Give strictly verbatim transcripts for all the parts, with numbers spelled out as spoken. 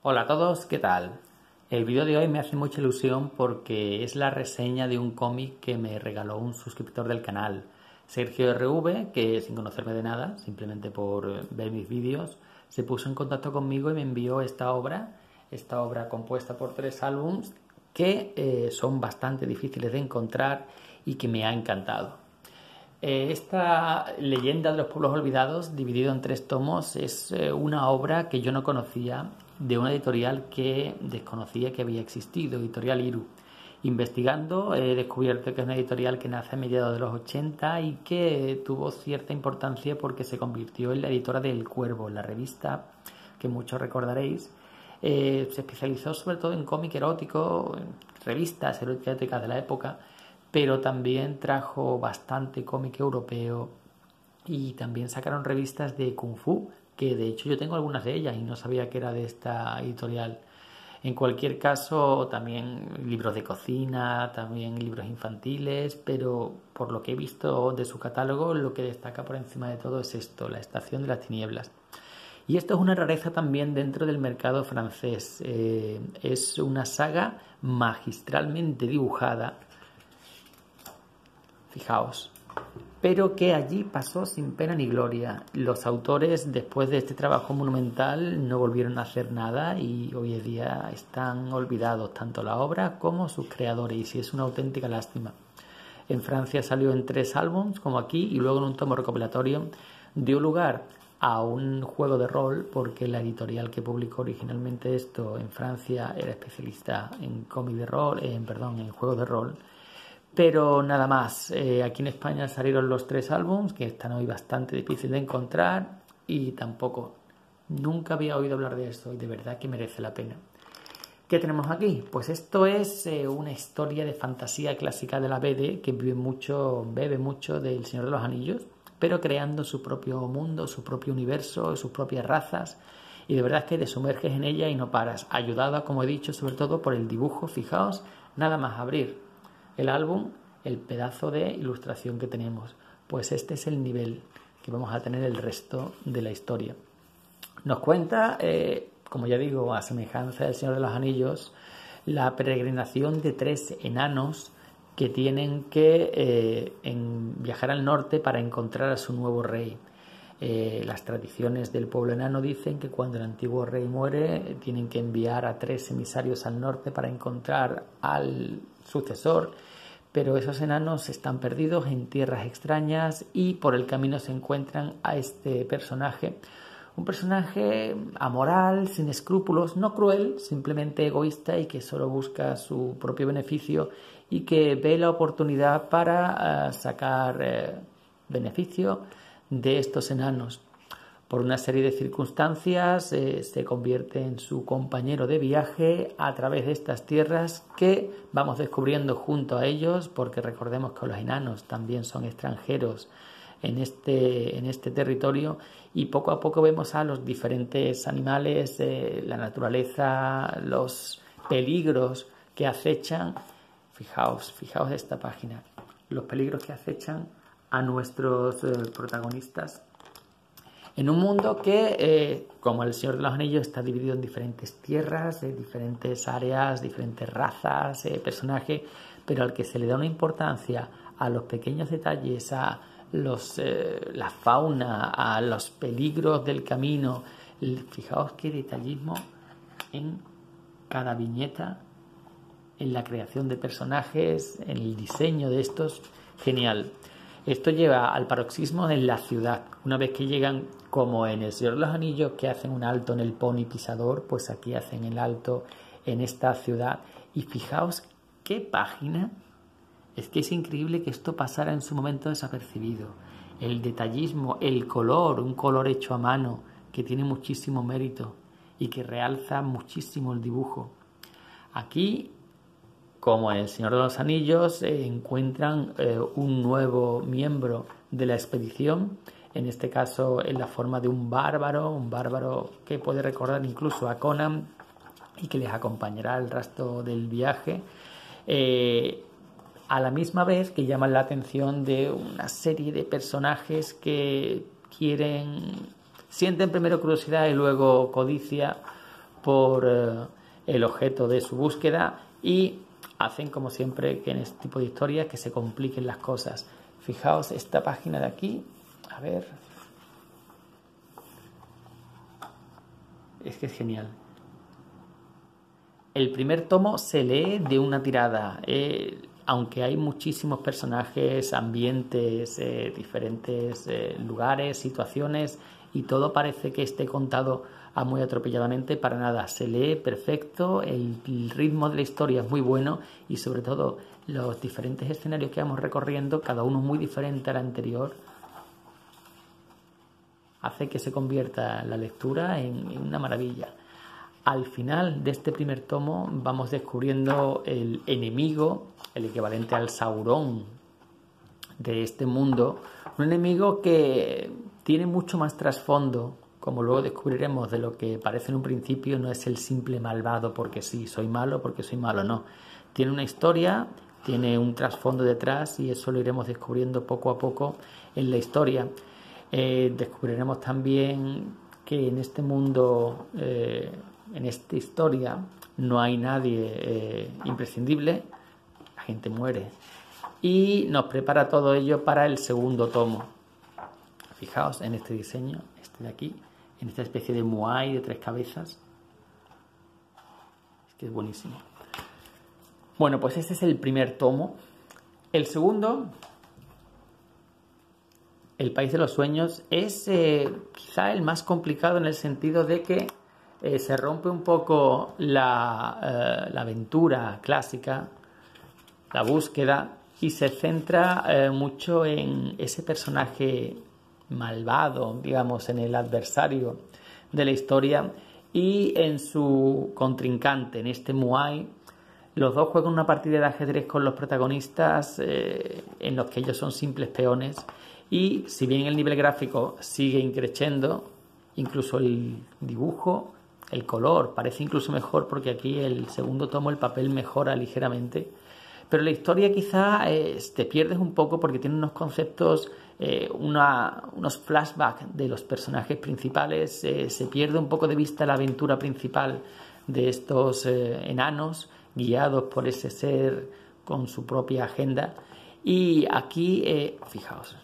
Hola a todos, ¿qué tal? El vídeo de hoy me hace mucha ilusión porque es la reseña de un cómic que me regaló un suscriptor del canal, Sergio R V, que sin conocerme de nada, simplemente por ver mis vídeos, se puso en contacto conmigo y me envió esta obra, esta obra compuesta por tres álbums que eh, son bastante difíciles de encontrar y que me ha encantado. Eh, esta leyenda de los pueblos olvidados, dividido en tres tomos, es eh, una obra que yo no conocía, de una editorial que desconocía que había existido, Editorial Iru. Investigando he descubierto que es una editorial que nace a mediados de los ochenta y que tuvo cierta importancia porque se convirtió en la editora de El Cuervo, la revista que muchos recordaréis. Eh, se especializó sobre todo en cómic erótico, en revistas eróticas de la época, pero también trajo bastante cómic europeo y también sacaron revistas de Kung Fu, que de hecho yo tengo algunas de ellas y no sabía que era de esta editorial. En cualquier caso, también libros de cocina, también libros infantiles, pero por lo que he visto de su catálogo, lo que destaca por encima de todo es esto, La Estación de las Tinieblas. Y esto es una rareza también dentro del mercado francés. Eh, es una saga magistralmente dibujada, fijaos, pero que allí pasó sin pena ni gloria. Los autores, después de este trabajo monumental, no volvieron a hacer nada y hoy en día están olvidados tanto la obra como sus creadores, y es una auténtica lástima. En Francia salió en tres álbumes, como aquí, y luego en un tomo recopilatorio dio lugar a un juego de rol, porque la editorial que publicó originalmente esto en Francia era especialista en cómic de rol, en, perdón, en juegos de rol. Pero nada más, eh, aquí en España salieron los tres álbums, que están hoy bastante difíciles de encontrar, y tampoco, nunca había oído hablar de esto y de verdad que merece la pena. ¿Qué tenemos aquí? Pues esto es eh, una historia de fantasía clásica de la B D que bebe mucho, bebe mucho del Señor de los Anillos, pero creando su propio mundo, su propio universo, sus propias razas, y de verdad que te sumerges en ella y no paras, ayudada, como he dicho, sobre todo por el dibujo. Fijaos, nada más abrir el álbum, el pedazo de ilustración que tenemos, pues este es el nivel que vamos a tener el resto de la historia. Nos cuenta, eh, como ya digo, a semejanza del Señor de los Anillos, la peregrinación de tres enanos que tienen que eh, en viajar al norte para encontrar a su nuevo rey. Eh, las tradiciones del pueblo enano dicen que cuando el antiguo rey muere tienen que enviar a tres emisarios al norte para encontrar al sucesor, pero esos enanos están perdidos en tierras extrañas y por el camino se encuentran a este personaje, un personaje amoral, sin escrúpulos, no cruel, simplemente egoísta y que solo busca su propio beneficio y que ve la oportunidad para uh, sacar uh, beneficio de estos enanos. Por una serie de circunstancias eh, se convierte en su compañero de viaje a través de estas tierras que vamos descubriendo junto a ellos, porque recordemos que los enanos también son extranjeros en este, en este territorio, y poco a poco vemos a los diferentes animales, eh, la naturaleza, los peligros que acechan. Fijaos, fijaos esta página, los peligros que acechan a nuestros eh, protagonistas en un mundo que, eh, como el Señor de los Anillos, está dividido en diferentes tierras, eh, diferentes áreas, diferentes razas, eh, personajes, pero al que se le da una importancia a los pequeños detalles, a los, eh, la fauna, a los peligros del camino. Fijaos qué detallismo en cada viñeta, en la creación de personajes, en el diseño de estos. Genial. Esto lleva al paroxismo en la ciudad. Una vez que llegan, como en el Señor de los Anillos, que hacen un alto en el Pony Pisador, pues aquí hacen el alto en esta ciudad. Y fijaos qué página. Es que es increíble que esto pasara en su momento desapercibido. El detallismo, el color, un color hecho a mano, que tiene muchísimo mérito y que realza muchísimo el dibujo. Aquí, como en El Señor de los Anillos, eh, encuentran eh, un nuevo miembro de la expedición, en este caso en la forma de un bárbaro, un bárbaro que puede recordar incluso a Conan y que les acompañará el resto del viaje, eh, a la misma vez que llaman la atención de una serie de personajes que quieren, sienten primero curiosidad y luego codicia por eh, el objeto de su búsqueda y hacen, como siempre, que en este tipo de historias que se compliquen las cosas. Fijaos esta página de aquí, a ver, es que es genial. El primer tomo se lee de una tirada, eh, aunque hay muchísimos personajes, ambientes, eh, diferentes eh, lugares, situaciones, y todo parece que esté contado a muy atropelladamente, para nada. Se lee perfecto, el, el ritmo de la historia es muy bueno y sobre todo los diferentes escenarios que vamos recorriendo, cada uno muy diferente al anterior, hace que se convierta la lectura en, en una maravilla. Al final de este primer tomo vamos descubriendo el enemigo, el equivalente al Saurón de este mundo, un enemigo que tiene mucho más trasfondo, como luego descubriremos, de lo que parece en un principio. No es el simple malvado porque sí, soy malo porque soy malo, no. Tiene una historia, tiene un trasfondo detrás y eso lo iremos descubriendo poco a poco en la historia. Eh, descubriremos también que en este mundo, eh, en esta historia, no hay nadie eh, imprescindible, la gente muere. Y nos prepara todo ello para el segundo tomo. Fijaos en este diseño, este de aquí, en esta especie de Moai de tres cabezas. Es que es buenísimo. Bueno, pues este es el primer tomo. El segundo, El País de los Sueños, es eh, quizá el más complicado en el sentido de que eh, se rompe un poco la, eh, la aventura clásica, la búsqueda, y se centra eh, mucho en ese personaje malvado, digamos, en el adversario de la historia y en su contrincante, en este Moai. Los dos juegan una partida de ajedrez con los protagonistas eh, en los que ellos son simples peones, y si bien el nivel gráfico sigue increciendo, incluso el dibujo, el color parece incluso mejor, porque aquí el segundo tomo el papel mejora ligeramente, pero la historia quizá eh, te pierdes un poco porque tiene unos conceptos, eh, una, unos flashbacks de los personajes principales, eh, se pierde un poco de vista la aventura principal de estos eh, enanos guiados por ese ser con su propia agenda. Y aquí, eh, fijaos,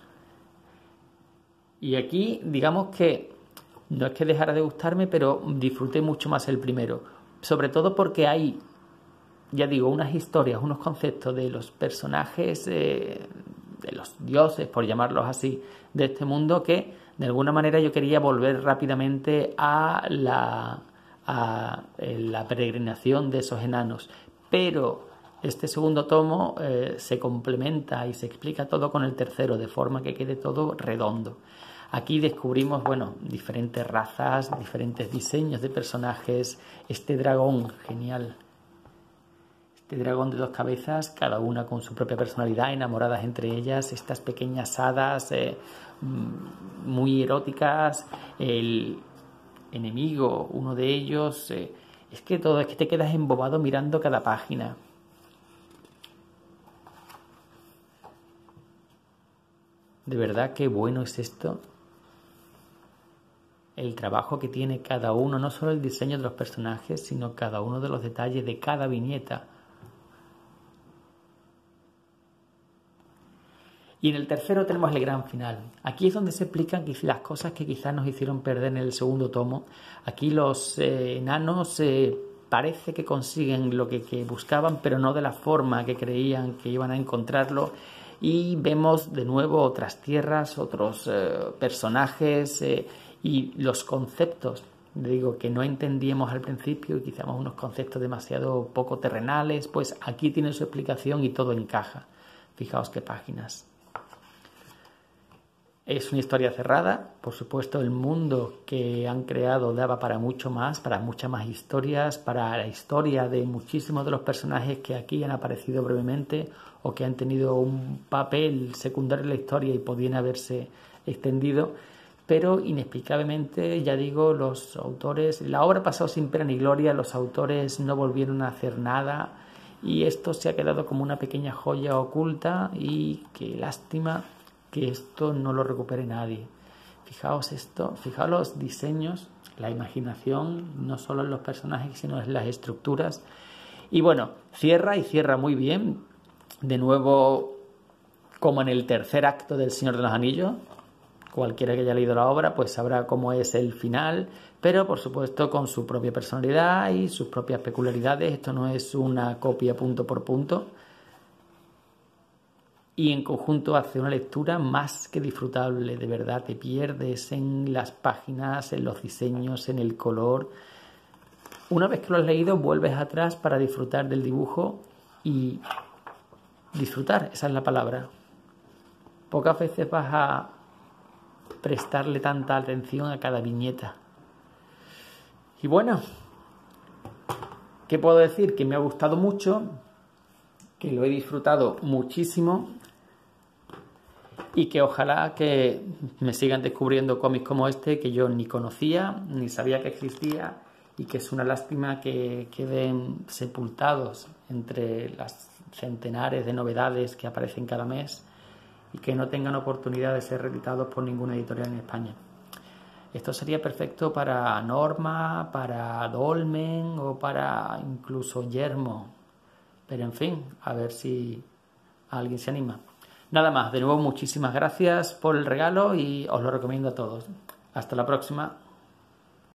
y aquí digamos que no es que dejara de gustarme, pero disfruté mucho más el primero, sobre todo porque hay, ya digo, unas historias, unos conceptos de los personajes, eh, de los dioses, por llamarlos así, de este mundo, que de alguna manera yo quería volver rápidamente a la, a la peregrinación de esos enanos. Pero este segundo tomo eh, se complementa y se explica todo con el tercero, de forma que quede todo redondo. Aquí descubrimos, bueno, diferentes razas, diferentes diseños de personajes, este dragón genial. Este dragón de dos cabezas, cada una con su propia personalidad, enamoradas entre ellas, estas pequeñas hadas eh, muy eróticas, el enemigo, uno de ellos, eh, es que todo, es que te quedas embobado mirando cada página. De verdad, qué bueno es esto. El trabajo que tiene cada uno, no solo el diseño de los personajes, sino cada uno de los detalles de cada viñeta. Y en el tercero tenemos el gran final. Aquí es donde se explican las cosas que quizás nos hicieron perder en el segundo tomo. Aquí los eh, enanos eh, parece que consiguen lo que, que buscaban, pero no de la forma que creían que iban a encontrarlo. Y vemos de nuevo otras tierras, otros eh, personajes eh, y los conceptos, digo, que no entendíamos al principio y quizás unos conceptos demasiado poco terrenales, pues aquí tiene su explicación y todo encaja. Fijaos qué páginas. Es una historia cerrada, por supuesto el mundo que han creado daba para mucho más, para muchas más historias, para la historia de muchísimos de los personajes que aquí han aparecido brevemente o que han tenido un papel secundario en la historia y podían haberse extendido, pero inexplicablemente, ya digo, los autores, la obra pasó sin pena ni gloria, los autores no volvieron a hacer nada y esto se ha quedado como una pequeña joya oculta y qué lástima que esto no lo recupere nadie. Fijaos esto, fijaos los diseños, la imaginación, no solo en los personajes, sino en las estructuras. Y bueno, cierra y cierra muy bien. De nuevo, como en el tercer acto del Señor de los Anillos. Cualquiera que haya leído la obra pues sabrá cómo es el final, pero por supuesto con su propia personalidad y sus propias peculiaridades. Esto no es una copia punto por punto. Y en conjunto hace una lectura más que disfrutable, de verdad. Te pierdes en las páginas, en los diseños, en el color. Una vez que lo has leído, vuelves atrás para disfrutar del dibujo y disfrutar, esa es la palabra. Pocas veces vas a prestarle tanta atención a cada viñeta. Y bueno, ¿qué puedo decir? Que me ha gustado mucho, que lo he disfrutado muchísimo y que ojalá que me sigan descubriendo cómics como este que yo ni conocía, ni sabía que existía, y que es una lástima que queden sepultados entre las centenares de novedades que aparecen cada mes y que no tengan oportunidad de ser reeditados por ninguna editorial en España. Esto sería perfecto para Norma, para Dolmen o para incluso Yermo. Pero en fin, a ver si alguien se anima. Nada más, de nuevo muchísimas gracias por el regalo y os lo recomiendo a todos. Hasta la próxima.